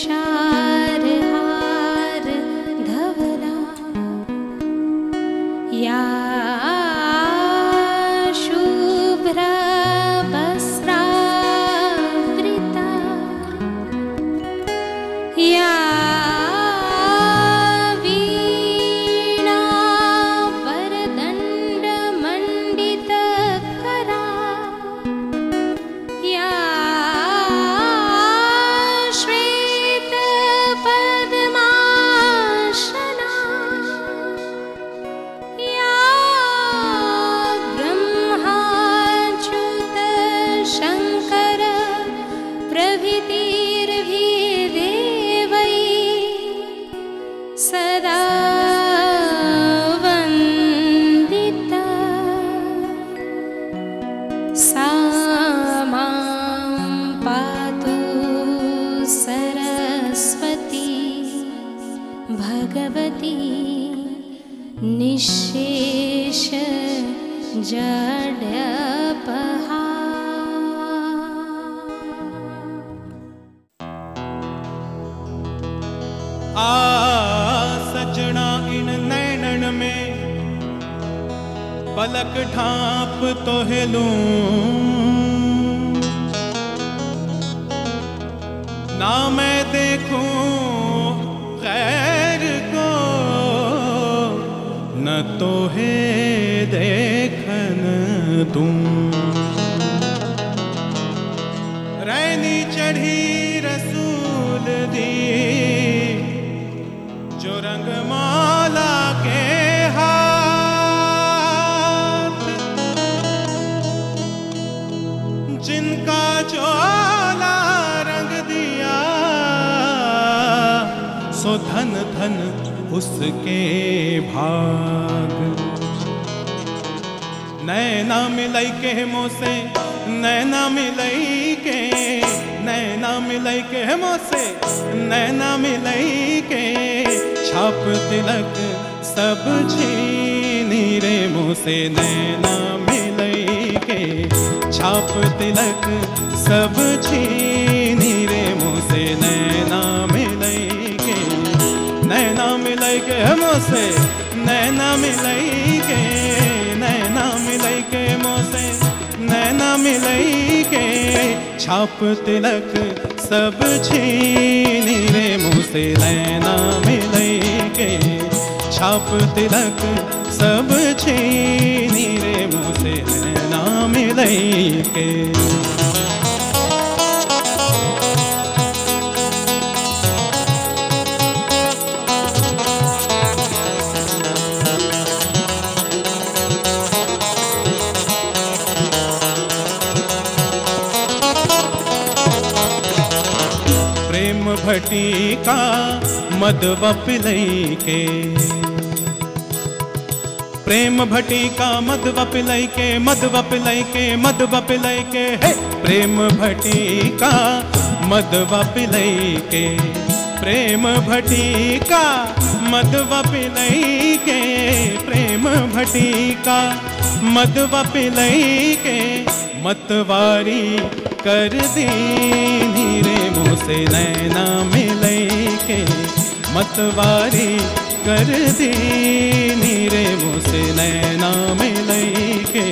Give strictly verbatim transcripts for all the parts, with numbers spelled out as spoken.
तुषार हार धवला या शुभ्र वस्त्रावृता या वीणा वरदण्ड मण्डितकरा या श्वेत पद्मासना या ब्रह्माच्युत शङ्कर प्रभृतिर्भिर्देवैः सदा वन्दिता सा मां पातु सरस्वती भगवती निःशेष जड्यपहा। आ सजना इन नैनन में पलक ढाप तो हिलूं ना मैं देखूं खैर को न तो है देखन दूं। रैनी चढ़ी रसूल दी जो रंग माला के हाथ जिनका ज्वाला रंग दिया सो धन धन उसके भाग। नैना मिलई के मोसे नैना मिलई के नैना मिलई के मोसे नैना मिलई के छाप तिलक सब छीनी रे मोसे नैना मिलई के छाप तिलक सब छीनी रे मोसे नैना मिलई के नैना मिलई के मोसे नैना मिलई के नैना मिलई के मोसे नैना मिलई के छाप तिलक सब छीनी रे मुझसे नैना मिलई के छाप तिलक सब छीनी रे मुझसे नैना मिलई के। भटिका मधव पिलई के प्रेम भटिका मधव पिलई के मधव पिलई के मधव पिलई के हे प्रेम भटिका मधव पिलई के प्रेम भटिका मधव पिलई के प्रेम भटिका मधव पिलई के मतवारी कर दीनी रे मुझसे नैना मिलई के मतवारी कर दीनी रे मुझसे नैना मिलई के।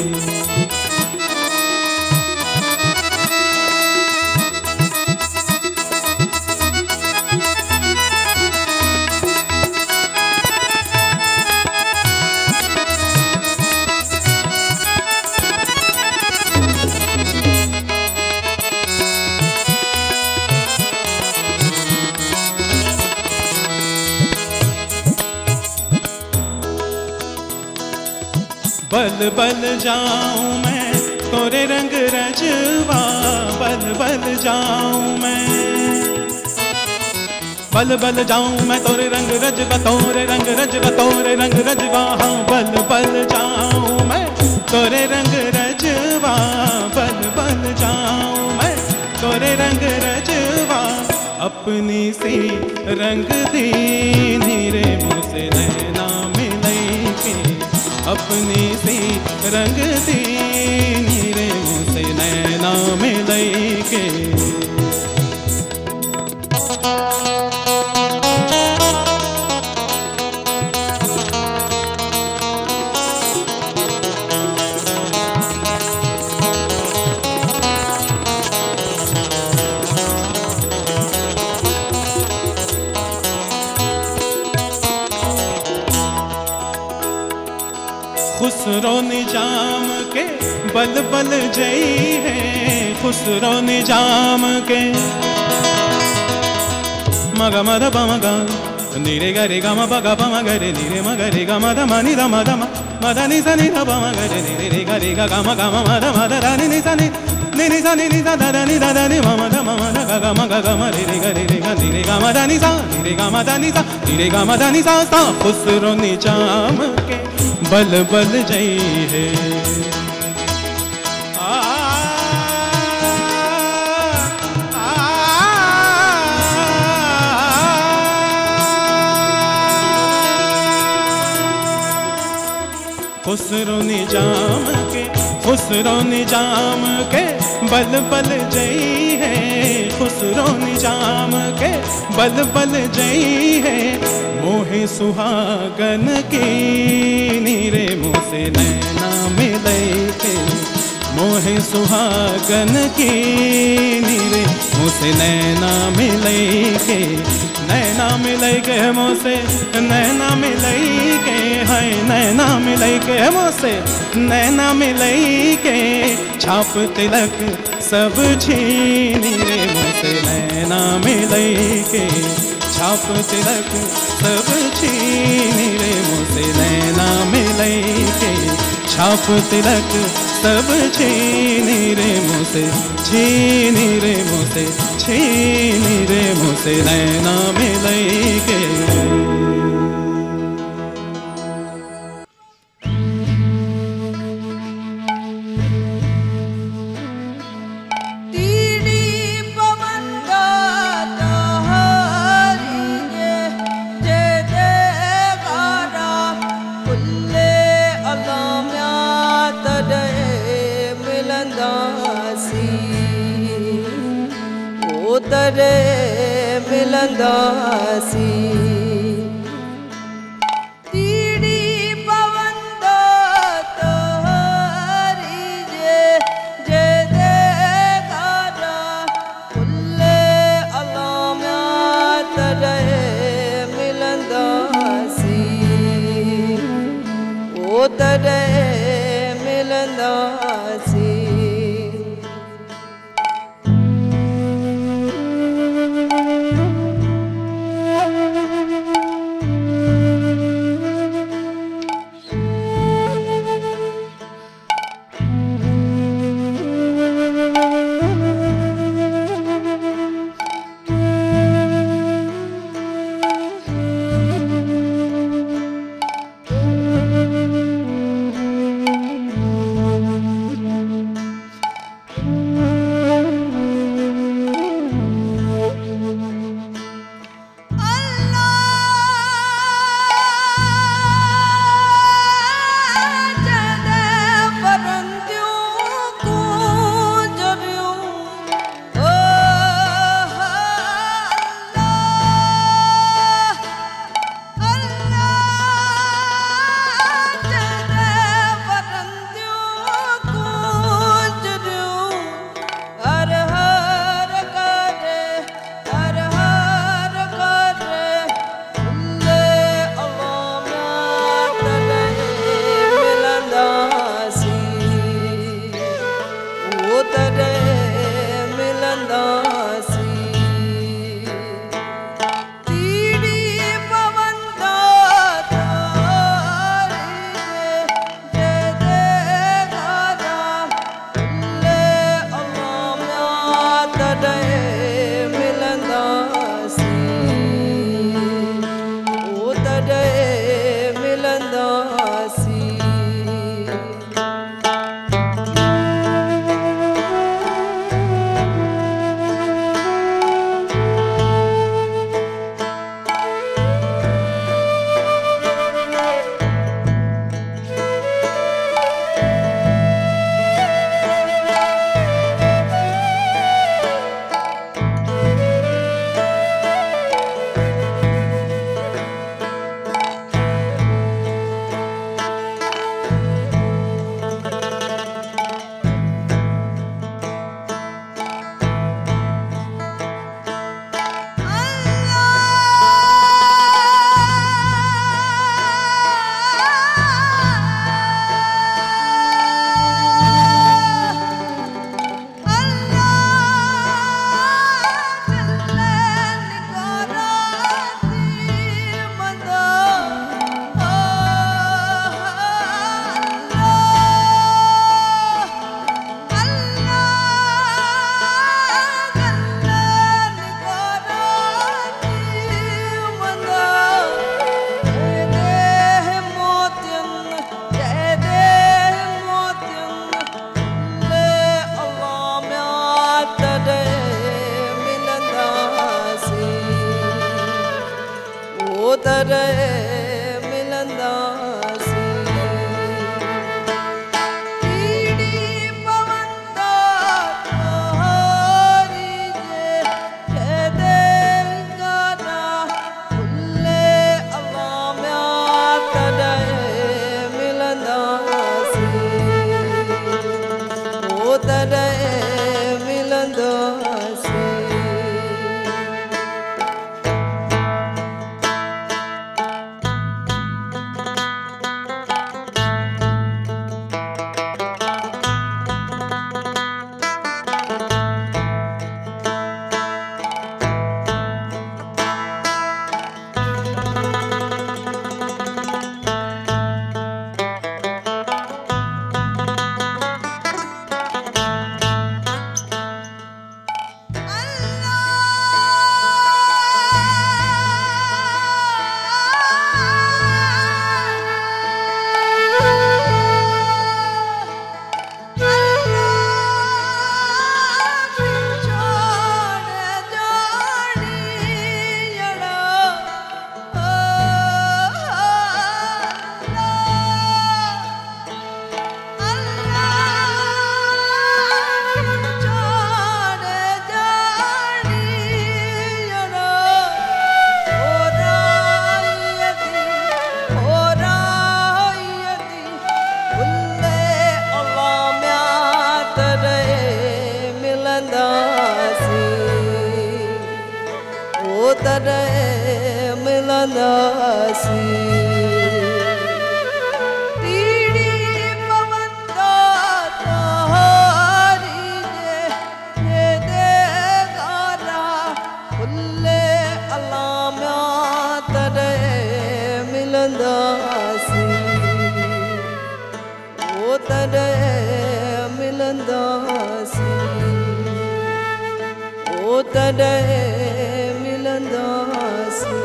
बल बल जाऊं मैं तोरे रंग रजवा बल बल जाऊं मैं बल बल जाऊं मैं तोरे रंग रजवा तोरे रंग रजवा तोरे रंग रजवा हाँ बल बल जाऊं मैं तोरे रंग रजवा बल बल जाऊं मैं तोरे रंग रजवा अपनी सी रंग दीनी रे मुझसे नैना मिलई के अपनी सी रंग दीनी रे मुझसे नैना मिलई के। खुसरो निजाम के बल बल जई है, खुसरो निजाम के। मग मद पम ग नीरे ग रे ग म प ग प म ग रे नी रे म ग रे ग म द म नि द म द म म द नि स नि द प म ग रे नी रे रे ग रे ग ग म ग म म द म द द नि नि स नि नि नि स नि नि द द द नि द द नि म म द म म द ग ग म ग ग म रे रे ग रे रे ग नी रे ग म द नि सा नी रे ग म द नि सा नी रे ग म द नि सा सा। खुसरो निजाम के बल बल जई है। खुसरो निजाम के खुसरो निजाम के बल बल जई है, खुसरो निजाम के बल बल जई है। मोहे सुहागन की नीरे मुँह से नैना मिले के, मोहे सुहागन की नीरे मुँह से नैना मिले के, नैना मिले के मुँह से नैना मिले के, हाय नैना मिले के मुँह से नैना मिले के। छाप तिलक सब छीनी रे मुँह से नैना मिले के, छाप तिलक सब छीनी रे मुँह से नैना मिले के, छाप तिलक सब छीनी रे मुँह से, छीनी रे मुँह से, छीनी रे मुँह से नैना मिले के। तरे मिलंदासी तीड़ी पवंदो तोहरी जे जे दे गारा कुल्ले अलाम्या तरे मिलंदासी ओ तरे मिलंदासी। तरे मिलंदा सी कीड़ी पवंदा तोहरी जे जदे गाना फुल्ले अलाम्या तरे मिलंदा सी ओ तरे मिलंदा सी तरे मिलंदा सी कीड़ी पवंदा तोहरी जे जदे गाना फुल्ले अलाम्या तरे मिलंदा सी ओ तरे मिलंदा सी ओ तरे मिलंदा सी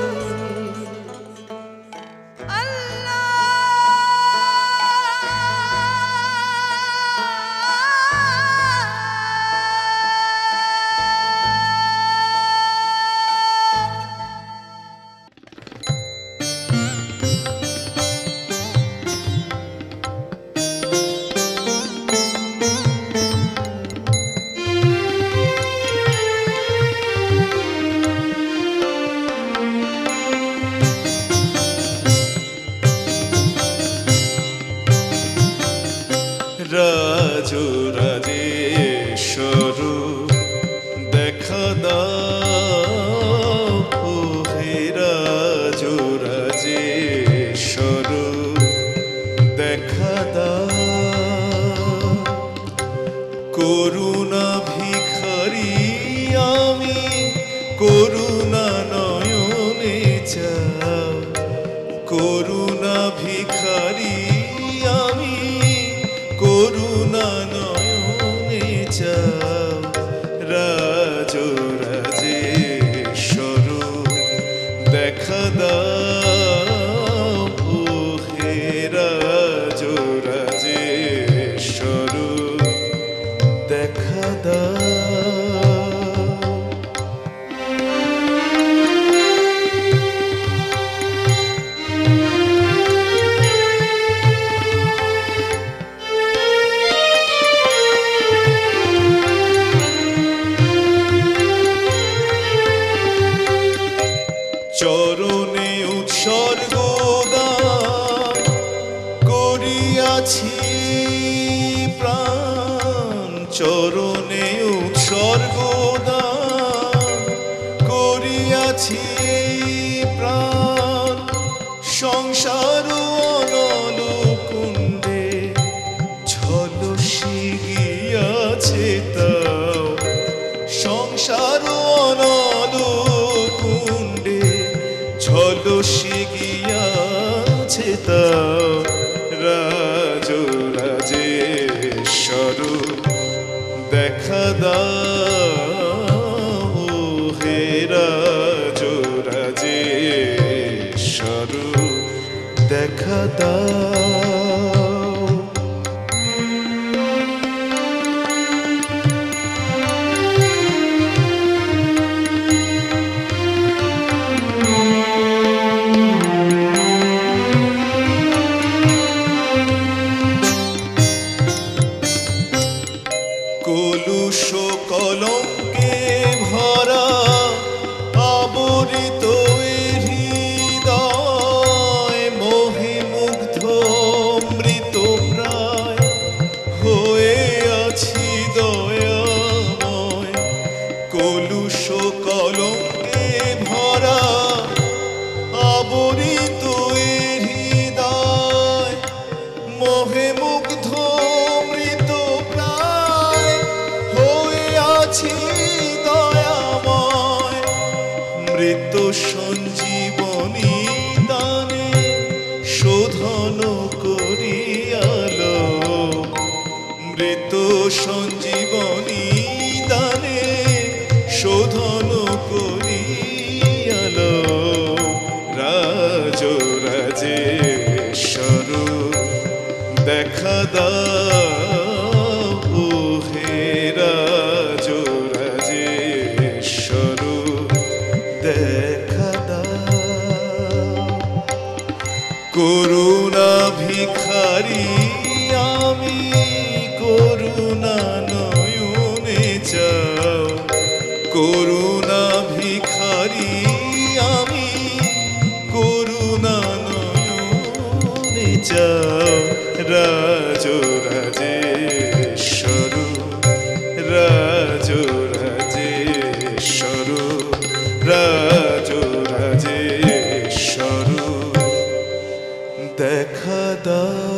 राजो राजेश्वर देखा दाओ हे राजो राजेश्वर देखा दाओ करुणा भिखारी आमी करुणा नयने चाও करुणा भिखारी आमी करुणा नयने चाও राजो राजेश्वर देखा दाও হে রাজো রাজেশ্বর দেখা দাও চরণে উৎসর্গ দান করিয়াছি প্রাণ চরণে উৎসর্গ দান করিয়াছি প্রাণ সংসার অনল কুণ্ডে ঝলসি গিয়াছে তাও সংসার অনল কুণ্ডে ঝলসি গিয়াছে তাও রাজো রাজেশ্বর দেখা দাও হে রাজো রাজেশ্বর দেখা দাও অমৃত হৃদয় মোহে মুগ্ধ মৃত প্রায় হয়ে আছি দয়াময় কলুষ কলঙ্কে ভরা আবরিত হৃদয় মোহে মুগ্ধ মৃত প্রায় হয়ে আছি দয়াময় মৃত সঞ্জীবনী দানে শোধন করিয়ালো মৃত সঞ্জীবনী দানে শোধন করিয়ালো রাজ রাজেশ্বর দেখা দাও হে রাজ রাজেশ্বর দেখা দাও করুণা ভিখারি আমি করুণা নয়নে চাও করুণা ভিখারি আমি করুণা নয়নে চাও রাজ রাজেশ্বর রাজ রাজেশ্বর রাজ রাজেশ্বর দেখা দাও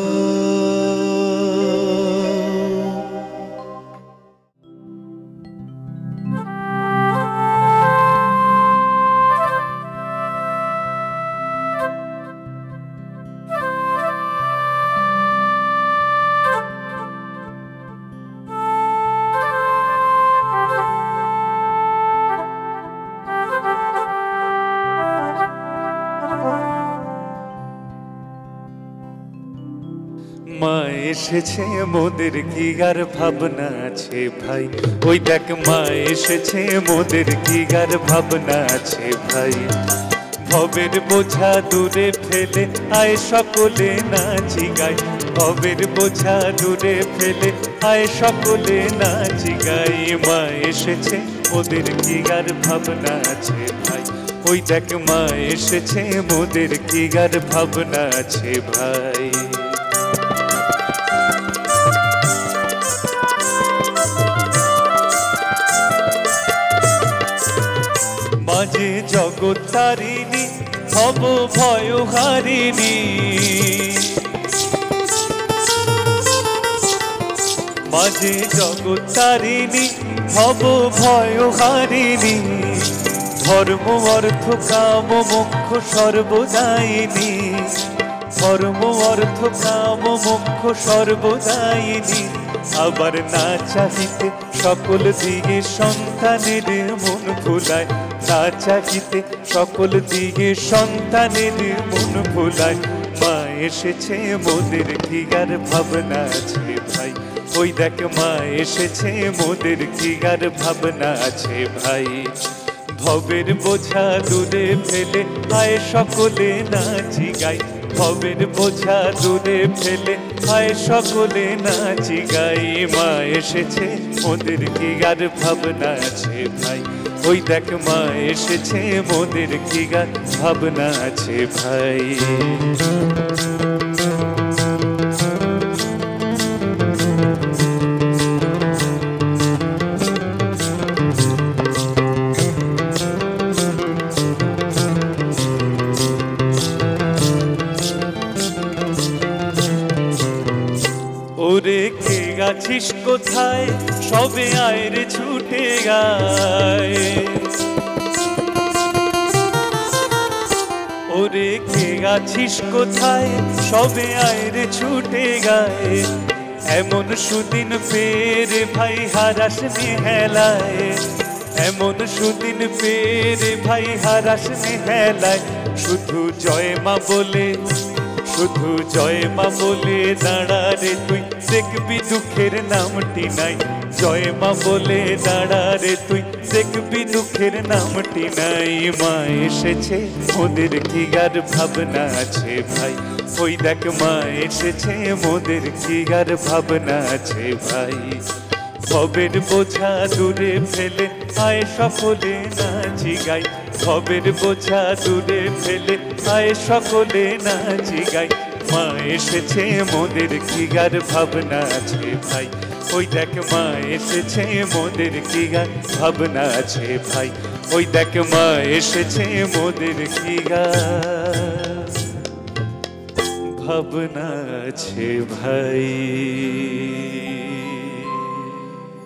মা এসেছে মোদের কি আর ভাবনা আছে ভাই ওই দেখ মা এসেছে মোদের কি আর ভাবনা আছে ভাই ভবের বোঝা দূরে ফেলে আয় সকলে নাচি গাই ভবের বোঝা দূরে ফেলে আয় সকলে নাচি গাই মা এসেছে মোদের কি আর ভাবনা আছে ভাই ওই দেখ মা এসেছে মোদের কি আর ভাবনা আছে ভাই মাঝে জগৎ তারিণী হব ভয় হারিণী মাঝে জগৎ তারিণী হব ভয় হারিণী ধর্ম অর্থ কাম মোক্ষ সর্বদায়িনী ধর্ম অর্থ কাম মোক্ষ সর্বদায়িনী আবার না চাহিতে সকল দিকে সন্তানের মন ভুলায় না চাহিতে সকল দিকে সন্তানের মন ভুলায় মা এসেছে মোদের কি আর ভাবনা আছে ভাই ওই দেখ মা এসেছে মোদের কি আর ভাবনা আছে ভাই ভবের বোঝা দূরে ফেলে আয় সকলে নাচি গাই ভবের বোঝা দূরে ফেলে আয় সকলে নাচি গাই মা এসেছে মোদের কি আর ভাবনা আছে ভাই ওই দেখ মা এসেছে মোদের কি আর ভাবনা আছে ভাই ওরে কে গাছিস কোথায় সবে আয়ের ছুটে গায় ওরে কে গাছিস কোথায় সবে আয়ের ছুটে গায় এমন সুদিন পেরে ভাই হারাস হেলায় এমন সুদিন পেরে ভাই হারাস হেলায় শুধু জয় মা বলে শুধু জয় মা বলে দাঁড়া রে তুই দেখবি দুঃখের নামটি নাই জয় মা বলে দাঁড়া রে তুই দেখবি দুঃখের নামটি নাই মা এসেছে মোদের কি আর ভাবনা আছে ভাই ওই দেখ মা এসেছে মোদের কি আর ভাবনা আছে ভাই ভবের বোঝা দূরে ফেলে আয় সকলে নাচি গাই ভবের বোঝা দূরে ফেলে আয় সকলে নাচি গাই মা এসেছে মোদের কি গার ভাবনা আছে ভাই ওই দেখ মা এসেছে মোদের কি গার ভাবনা আছে ভাই ওই দেখ মা এসেছে মোদের কি গার ভাবনা আছে ভাই।